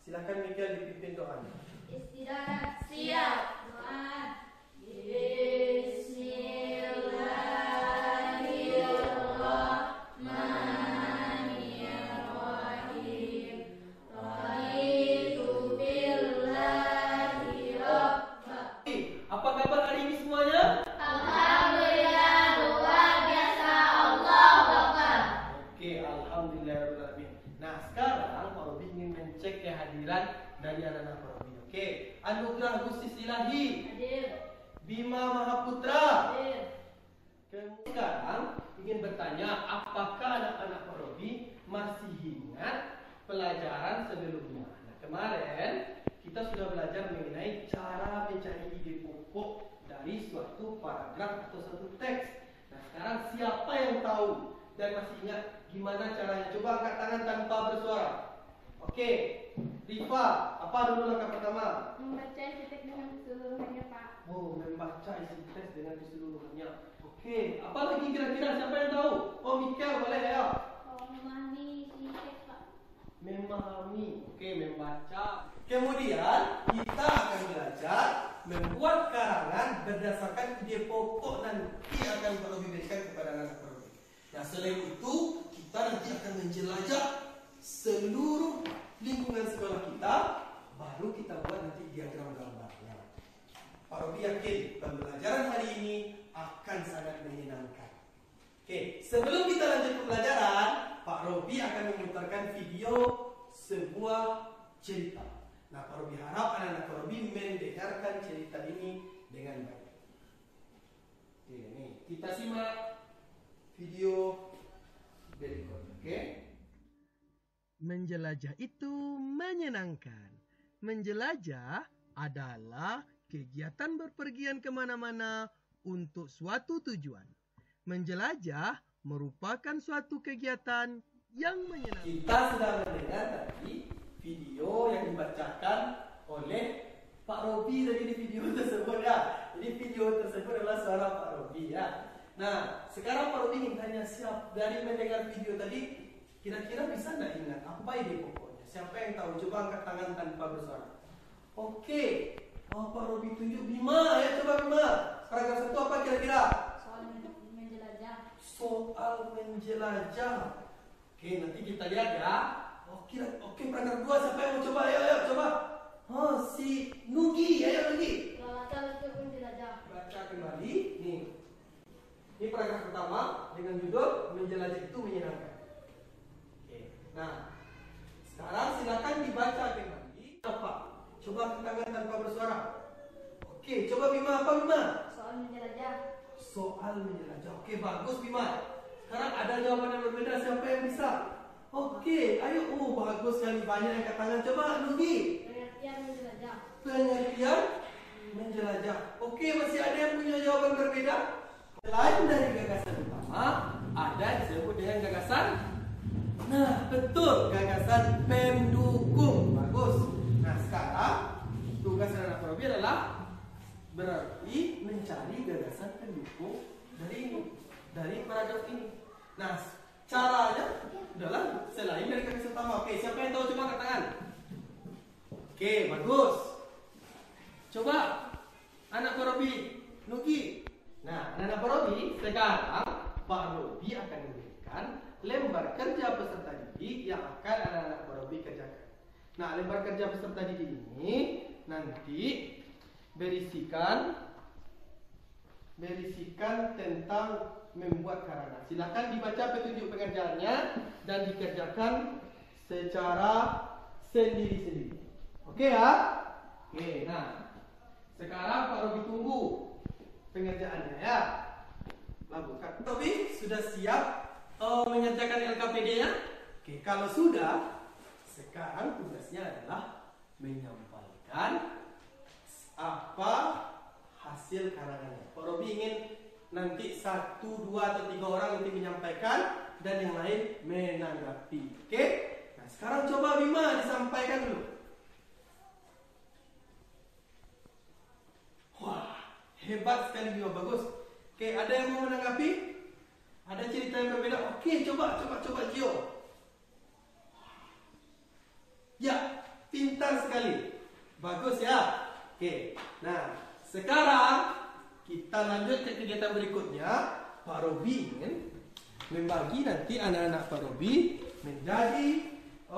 Silakan Michael dipimpin doanya. Istirahat. Siap. Doa. Bismillahirrahmanirrahim. Raditu billahi rabba. Apa kabar hari ini semuanya? Alhamdulillah, luar biasa. Allahu Akbar. Oke, alhamdulillahirrahmanirrahim. Nah, sekarang Pak Robi ingin mencek kehadiran dari anak-anak Pak Robi. Oke, Anugerah Gusti Ilahi, Hadir. Bima Mahaputra. Hadir. Sekarang ingin bertanya, apakah anak-anak Pak Robi masih ingat pelajaran sebelumnya? Nah, kemarin kita sudah belajar mengenai cara mencari ide pokok dari suatu paragraf atau suatu teks. Nah, sekarang siapa yang tahu dan masih ingat gimana caranya? Coba angkat tangan tanpa bersuara. Oke, Rifa, apa dulu langkah pertama? Membaca isi teks dengan keseluruhannya, Pak. Oh, membaca isi teks dengan keseluruhannya. Oke, apa lagi kira-kira siapa yang tahu? Oh, Mikel boleh ya. Memahami isi teks, Pak. Memahami. Oke, membaca. Kemudian kita akan belajar membuat karangan berdasarkan ide pokok nanti akan Pak Robi berikan kepada anak-anak Pak Robi. Nah, selain itu kita nanti akan menjelajah seluruh lingkungan sekolah kita, baru kita buat nanti diagram gambarnya. Pak Robi yakin pembelajaran hari ini akan sangat menyenangkan. Oke, sebelum kita lanjut ke pelajaran, Pak Robi akan memutarkan video sebuah cerita. Nah, Pak Robi harap anak-anak Pak Robi mendengarkan cerita ini dengan baik. Oke, nih kita simak video berikut. Oke. Menjelajah itu menyenangkan. Menjelajah adalah kegiatan berpergian kemana-mana untuk suatu tujuan. Menjelajah merupakan suatu kegiatan yang menyenangkan. Kita sudah mendengar tadi video yang dibacakan oleh Pak Robi tadi di video tersebut ya. Jadi video tersebut adalah suara Pak Robi ya. Nah, sekarang Pak Robi ingin tanya, siap dari mendengar video tadi kira-kira bisa nggak ingat apa ide pokoknya? Siapa yang tahu? Coba angkat tangan tanpa bersuara. Oke, Pak Robi tunjuk Bima ya, coba Bima. Paragraf 1 apa kira-kira? Soal menjelajah. Soal menjelajah. Oke, nanti kita lihat ya. Oke, paragraf 2 siapa yang mau coba? Ayo, coba. Oh, si Nugi, ayo Nugi. Lawatan untuk menjelajah. Baca kembali. Nih. Ini paragraf pertama dengan judul menjelajah itu menyenangkan. Oke. Nah, sekarang silakan dibaca kembali. Apa? Coba angkat tangan tanpa bersuara. Oke, coba Bima, apa Bima? Soal menjelajah. Soal menjelajah. Oke, bagus Bima. Sekarang ada jawaban yang berbeda, siapa yang bisa? Oke, ayo. Oh, bagus sekali, banyak yang angkat tangan. Coba Nugi. Pengertian menjelajah. Pengertian menjelajah. Oke, masih ada yang punya jawaban berbeda? Selain dari gagasan utama, ada yang disebut dengan gagasan. Nah, betul, gagasan pendukung. Bagus. Nah, sekarang tugas anak Pak Robi adalah berarti mencari gagasan pendukung dari paragraf ini. Nah, caranya adalah selain dari gagasan utama. Oke, siapa yang tahu? Coba angkat tangan. Oke, bagus. Coba anak Pak Robi, Nugi. Nah, anak Pak Robi, sekarang Pak Robi akan memberikan lembar kerja peserta didik yang akan anak-anak Pak Robi kerjakan. Nah, lembar kerja peserta didik ini nanti berisikan tentang membuat karangan. Silakan dibaca petunjuk pengerjaannya dan dikerjakan secara sendiri-sendiri. Oke ya? Oke, nah sekarang Pak Robi tunggu pengerjaannya ya. Lakukan. Robi sudah siap mengerjakan LKPD-nya? Oke, kalau sudah, sekarang tugasnya adalah menyampaikan apa hasil karangannya. Pak Robi ingin nanti 1, 2 atau 3 orang nanti menyampaikan dan yang lain menanggapi. Oke? Nah, sekarang coba Bima disampaikan dulu. Wah, hebat sekali Bima, bagus. Oke, ada yang mau menanggapi? Ada cerita yang berbeda? Oke, coba Gio. Ya, Pintar sekali. Bagus ya. Oke. Nah, sekarang kita lanjut ke kegiatan berikutnya. Pak Robi ingin membagi nanti anak-anak Pak Robi menjadi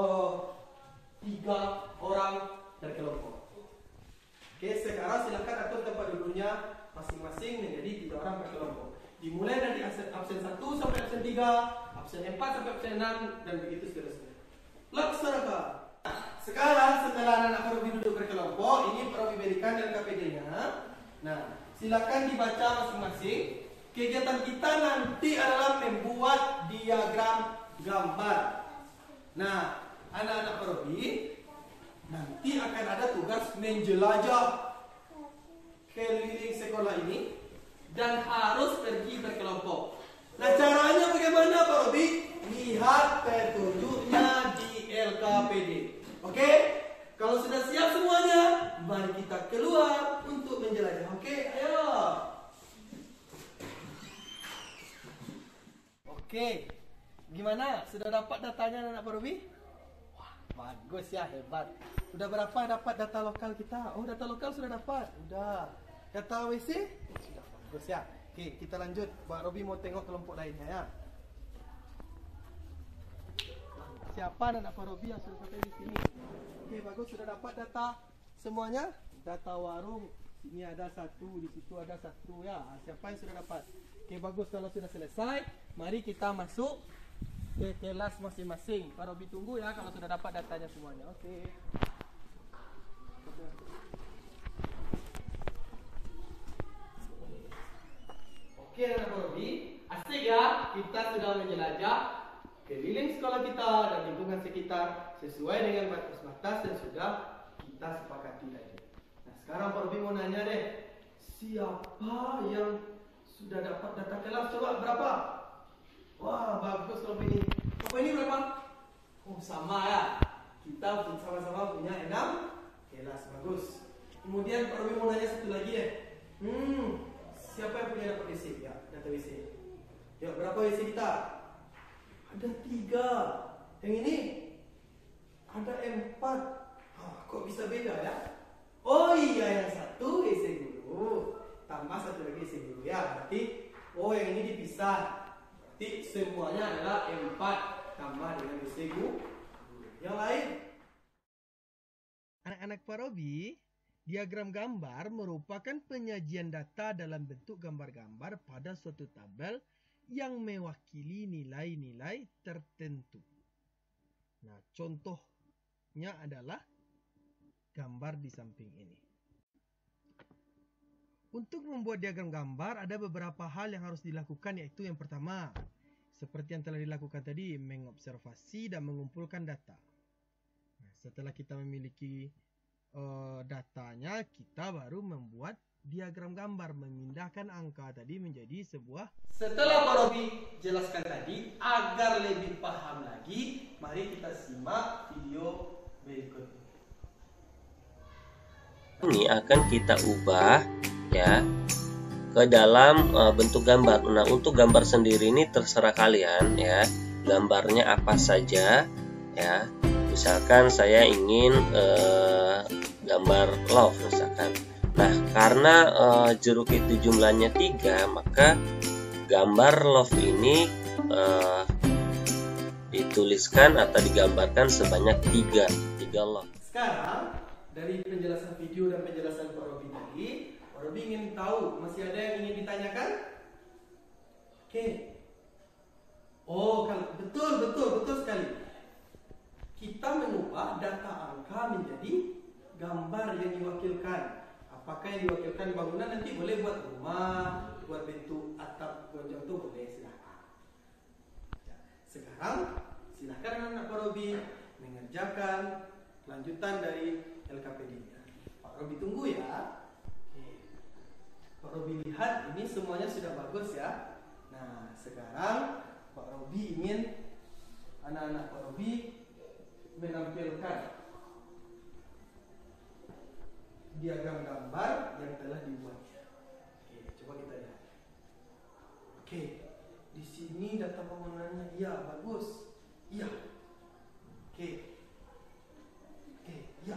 3 orang berkelompok. Oke, sekarang silakan atur tempat duduknya masing-masing menjadi 3 orang berkelompok. Dimulai dari absen 1 sampai absen 3, absen 4 sampai absen 6, dan begitu seterusnya. Laksanakan. Sekarang setelah anak-anak Pak Robi duduk berkelompok, ini Pak Robi berikan LKPD-nya. Nah, silakan dibaca masing-masing. Kegiatan kita nanti adalah membuat diagram gambar. Nah, anak-anak Pak Robi nanti akan ada tugas menjelajah keliling sekolah ini dan harus pergi berkelompok. Nah, caranya bagaimana Pak Robi? Lihat petunjuknya di LKPD. Oke? Kalau sudah siap semuanya, mari kita keluar untuk menjelajah. Oke, ayo. Oke, gimana? Sudah dapat datanya anak Pak Robi? Wah, bagus ya, hebat. Sudah berapa dapat data lokal kita? Oh, data lokal sudah dapat. Udah. Data WC? Sudah, bagus ya. Oke, kita lanjut. Pak Robi mau tengok kelompok lainnya ya. Siapa anak Pak Robi yang sudah sampai di sini? Oke, bagus. Sudah dapat data semuanya? Data warung. Sini ada 1, di situ ada 1 ya. Siapa yang sudah dapat? Oke, bagus. Kalau sudah selesai, mari kita masuk ke kelas masing-masing. Pak Robi tunggu ya kalau sudah dapat datanya semuanya. Oke. Oke, anak Pak Robi, asik ya. Kita sudah menjelajah keliling sekolah kita dan lingkungan sekitar sesuai dengan batas-batas yang sudah kita sepakati tadi. Nah, sekarang Pak Robi mau nanya deh, siapa yang sudah dapat data kelas? Coba berapa? Wah, bagus Robi ini. Apa ini berapa? Oh, sama ya. Kita sama-sama punya 6 kelas. Bagus. Kemudian Pak Robi mau nanya satu lagi deh. Siapa yang punya data WC? Ya, data WC. Ya, berapa WC kita? Ada 3. Yang ini ada 4. Kok bisa beda ya? Oh iya, yang 1 WC guru, tambah 1 lagi WC guru ya. Berarti yang ini dipisah. Berarti semuanya adalah 4 tambah dengan WC guru. Yang lain? Anak-anak Pak Robi, diagram gambar merupakan penyajian data dalam bentuk gambar-gambar pada suatu tabel yang mewakili nilai-nilai tertentu. Nah, contohnya adalah gambar di samping ini. Untuk membuat diagram gambar ada beberapa hal yang harus dilakukan, yaitu yang pertama, seperti yang telah dilakukan tadi, mengobservasi dan mengumpulkan data. Nah, setelah kita memiliki datanya, kita baru membuat diagram gambar, memindahkan angka tadi menjadi sebuah. Setelah Pak Robi jelaskan tadi, agar lebih paham lagi, mari kita simak video berikut. Ini akan kita ubah ya ke dalam bentuk gambar. Nah, untuk gambar sendiri ini terserah kalian ya, gambarnya apa saja ya. Misalkan saya ingin gambar love misalkan. Nah, karena jeruk itu jumlahnya 3, maka gambar love ini dituliskan atau digambarkan sebanyak 3 love. Sekarang dari penjelasan video dan penjelasan Pak Robi tadi, Pak Robi ingin tahu, masih ada yang ingin ditanyakan? Oke. Oh, betul sekali. Kita mengubah data angka menjadi gambar yang diwakilkan. Apakah yang diwakilkan bangunan nanti boleh buat rumah, buat bentuk atap gonjang itu boleh, silahkan. Sekarang silahkan anak Pak Robi mengerjakan lanjutan dari LKPD-nya. Pak Robi tunggu ya. Oke. Pak Robi lihat ini semuanya sudah bagus ya. Nah, sekarang Pak Robi ingin anak-anak Pak Robi menampilkan diagram gambar yang telah dibuatnya. Oke, coba kita lihat. Oke, di sini data bangunannya, iya bagus, iya. Oke, iya.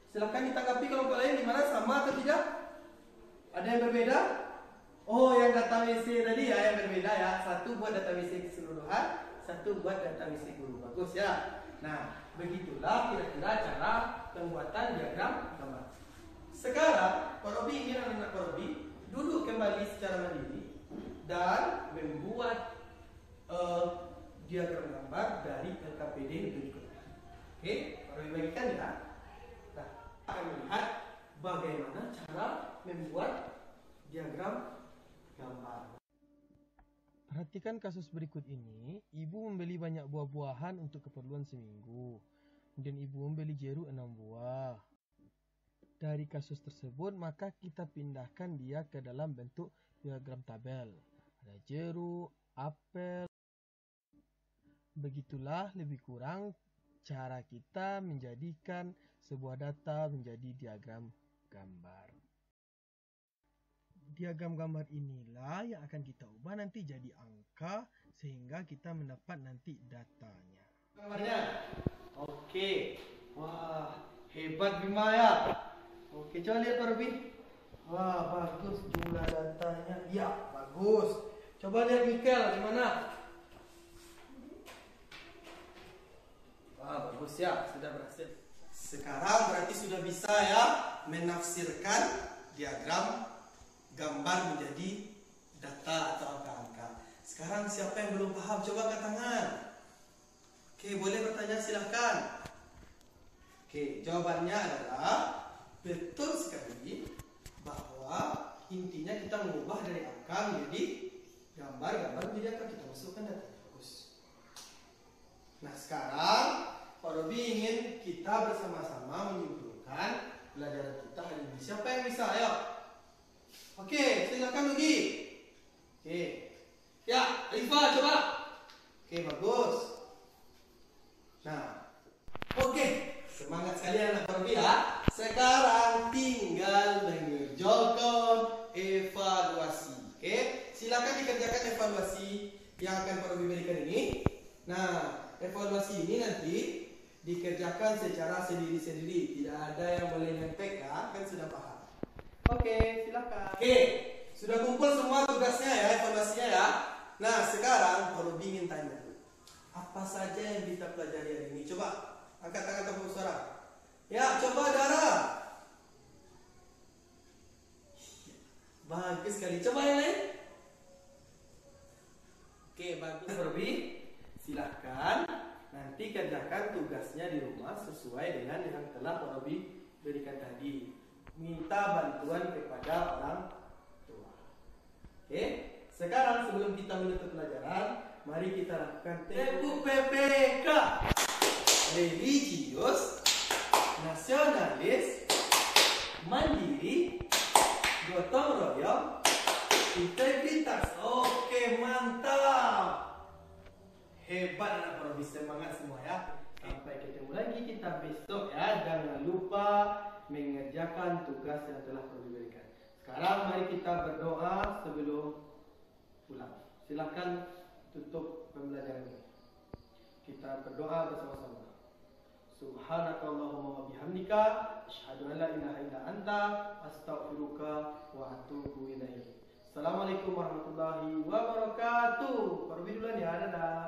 Silahkan ditanggapi kelompok lain gimana, sama atau tidak? Ada yang berbeda? Oh, yang data WC tadi ya yang berbeda ya. Satu buat data WC keseluruhan, satu buat data WC guru. Bagus ya. Nah, begitulah kira-kira cara pembuatan diagram gambar. Sekarang, Pak Robi ingin anak-anak Pak Robi duduk kembali secara mandiri dan membuat diagram gambar dari LKPD berikutnya. Oke, Pak Robi bagikan ya. Nah, akan melihat bagaimana cara membuat diagram gambar. Perhatikan kasus berikut ini. Ibu membeli banyak buah-buahan untuk keperluan seminggu. Kemudian ibu membeli jeruk 6 buah. Dari kasus tersebut, maka kita pindahkan dia ke dalam bentuk diagram tabel. Ada jeruk, apel. Begitulah lebih kurang cara kita menjadikan sebuah data menjadi diagram gambar. Diagram gambar inilah yang akan kita ubah nanti jadi angka sehingga kita mendapat nanti datanya. Gambarnya. Oke. Wah, hebat Bima ya. Oke, coba lihat Pak Robi. Wah, bagus jumlah datanya. Ya, bagus. Coba lihat Mikel gimana? Wah, bagus ya, sudah berhasil. Sekarang berarti sudah bisa ya menafsirkan diagram gambar menjadi data atau angka-angka. Sekarang siapa yang belum paham? Coba angkat tangan. Oke, boleh bertanya silahkan. Oke, jawabannya adalah betul sekali bahwa intinya kita mengubah dari angka menjadi gambar, gambar menjadi angka, kita masukkan data. Bagus. Nah, sekarang Pak Robi ingin kita bersama-sama menyimpulkan pelajaran kita hari ini. Siapa yang bisa? Ayo. Oke, silakan Nugi. Oke. Ya, Rifa coba. Oke, bagus. Nah. Oke, semangat sekali anak Pak Robi ya. Sekarang tinggal mengerjakan evaluasi. Oke, silakan dikerjakan evaluasi yang akan Pak Robi berikan ini. Nah, evaluasi ini nanti dikerjakan secara sendiri-sendiri. Tidak ada yang boleh nempel ya, kan sudah paham. Oke, silakan. Oke, sudah kumpul semua tugasnya ya, evaluasinya ya. Nah, sekarang Pak Robi ingin tanya, apa saja yang kita pelajari hari ini? Coba angkat tangan tanpa suara. Ya, coba Dara. Bagus sekali. Coba yang lain. Oke, bagus Pak Robi. Silahkan nanti kerjakan tugasnya di rumah sesuai dengan yang telah Pak Robi berikan tadi. Minta bantuan kepada orang tua. Oke, sekarang sebelum kita menutup pelajaran, mari kita lakukan TUPPK. Religius, nasionalis, mandiri, gotong royong, integritas. Oke, mantap. Hebat anak Pak Robi, semangat semua ya. Sampai ketemu lagi kita besok ya. Jangan lupa mengerjakan tugas yang telah Pak Robi berikan. Sekarang mari kita berdoa sebelum pulang. Silakan tutup pembelajaran ini. Kita berdoa bersama-sama. Subhanakallahumma wa bihamdika asyhadu an la ilaha illa anta astaghfiruka wa atubu ilaik. Assalamualaikum warahmatullahi wabarakatuh. Pak Robi duluan ya. Dadah.